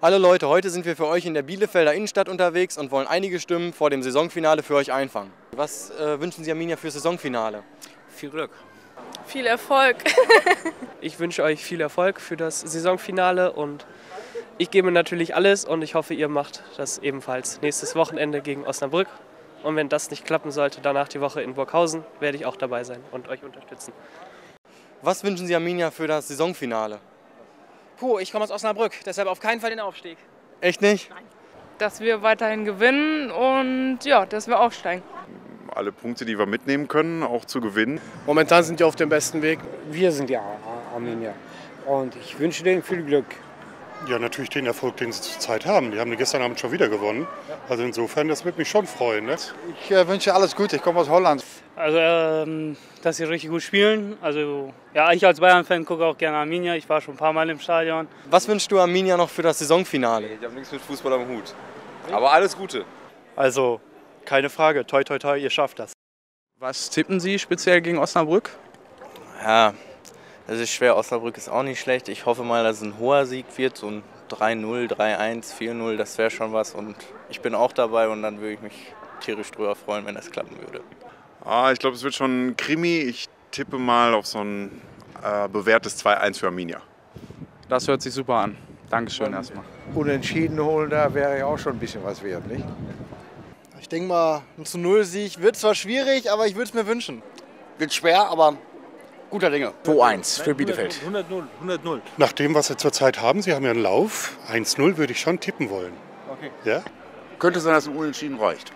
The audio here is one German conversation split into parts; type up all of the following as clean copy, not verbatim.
Hallo Leute, heute sind wir für euch in der Bielefelder Innenstadt unterwegs und wollen einige Stimmen vor dem Saisonfinale für euch einfangen. Was wünschen Sie Arminia fürs Saisonfinale? Viel Glück. Viel Erfolg. Ich wünsche euch viel Erfolg für das Saisonfinale und ich gebe natürlich alles und ich hoffe, ihr macht das ebenfalls nächstes Wochenende gegen Osnabrück. Und wenn das nicht klappen sollte, danach die Woche in Burghausen, werde ich auch dabei sein und euch unterstützen. Was wünschen Sie Arminia für das Saisonfinale? Puh, ich komme aus Osnabrück, deshalb auf keinen Fall den Aufstieg. Echt nicht? Nein. Dass wir weiterhin gewinnen und ja, dass wir aufsteigen. Alle Punkte, die wir mitnehmen können, auch zu gewinnen. Momentan sind wir auf dem besten Weg. Wir sind ja Arminia und ich wünsche denen viel Glück. Ja, natürlich den Erfolg, den sie zurzeit haben. Die haben gestern Abend schon wieder gewonnen. Also insofern, das wird mich schon freuen. Ne? Ich wünsche alles Gute, ich komme aus Holland. Also, dass sie richtig gut spielen. Also, ja, ich als Bayern-Fan gucke auch gerne Arminia. Ich war schon ein paar Mal im Stadion. Was wünschst du Arminia noch für das Saisonfinale? Ich habe nichts mit Fußball am Hut. Aber alles Gute. Also, keine Frage, toi toi toi, ihr schafft das. Was tippen Sie speziell gegen Osnabrück? Ja, das ist schwer. Osnabrück ist auch nicht schlecht. Ich hoffe mal, dass es ein hoher Sieg wird, so ein 3-0, 3-1, 4-0, das wäre schon was. Und ich bin auch dabei und dann würde ich mich tierisch drüber freuen, wenn das klappen würde. Ich glaube, es wird schon ein Krimi. Ich tippe mal auf so ein bewährtes 2-1 für Arminia. Das hört sich super an. Dankeschön erstmal. Unentschieden holen, da wäre ja auch schon ein bisschen was wert, nicht? Ich denke mal, ein zu-0-Sieg wird zwar schwierig, aber ich würde es mir wünschen. Wird schwer, aber guter Dinge. 2-1 für Bielefeld. 100-0. Nach dem, was sie zurzeit haben, sie haben ja einen Lauf. 1-0 würde ich schon tippen wollen. Okay. Ja? Könnte sein, dass ein Unentschieden reicht.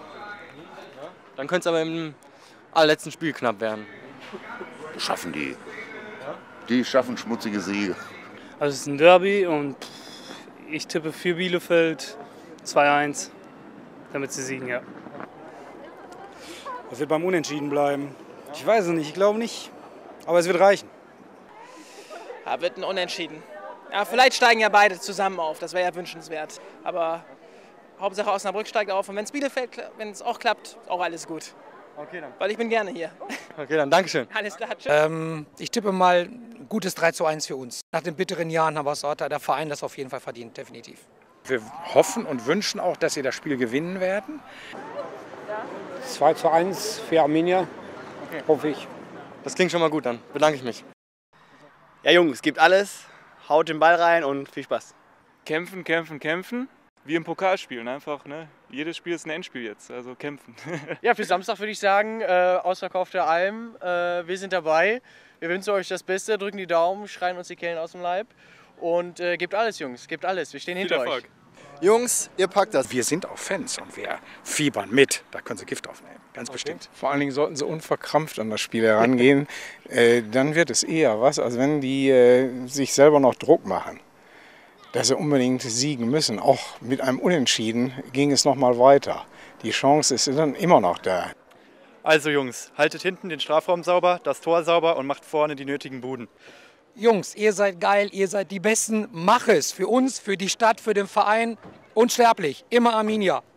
Dann könnte es aber im allerletzten Spiel knapp werden. Das schaffen die. Die schaffen schmutzige Siege. Also es ist ein Derby und ich tippe für Bielefeld 2-1, damit sie siegen, ja. Es wird beim Unentschieden bleiben. Ich weiß es nicht, ich glaube nicht. Aber es wird reichen. Ja, wird ein Unentschieden. Ja, vielleicht steigen ja beide zusammen auf, das wäre ja wünschenswert. Aber Hauptsache Osnabrück steigt auf und wenn es Bielefeld, wenn es auch klappt, auch alles gut. Okay, dann. Weil ich bin gerne hier. Okay, dann Dankeschön. Alles klar, tschüss. Ich tippe mal ein gutes 3:1 für uns. Nach den bitteren Jahren hat der Verein das auf jeden Fall verdient, definitiv. Wir hoffen und wünschen auch, dass sie das Spiel gewinnen werden. 2:1 für Arminia, Okay. hoffe ich. Das klingt schon mal gut, dann bedanke ich mich. Ja Jungs, gibt alles, haut den Ball rein und viel Spaß. Kämpfen, kämpfen, kämpfen. Wie im Pokalspielen einfach, ne? Jedes Spiel ist ein Endspiel jetzt, also kämpfen. Ja, für Samstag würde ich sagen, ausverkaufte Alm, wir sind dabei. Wir wünschen euch das Beste, drücken die Daumen, schreien uns die Kehlen aus dem Leib und gebt alles, Jungs, gebt alles, wir stehen hinter euch. Jungs, ihr packt das. Wir sind auch Fans und wir fiebern mit. Da können Sie Gift aufnehmen, ganz bestimmt. Vor allen Dingen sollten sie unverkrampft an das Spiel herangehen. Dann wird es eher was, als wenn die sich selber noch Druck machen. Dass sie unbedingt siegen müssen. Auch mit einem Unentschieden ging es noch mal weiter. Die Chance ist dann immer noch da. Also Jungs, haltet hinten den Strafraum sauber, das Tor sauber und macht vorne die nötigen Buden. Jungs, ihr seid geil, ihr seid die Besten. Mach es für uns, für die Stadt, für den Verein. Unsterblich, immer Arminia.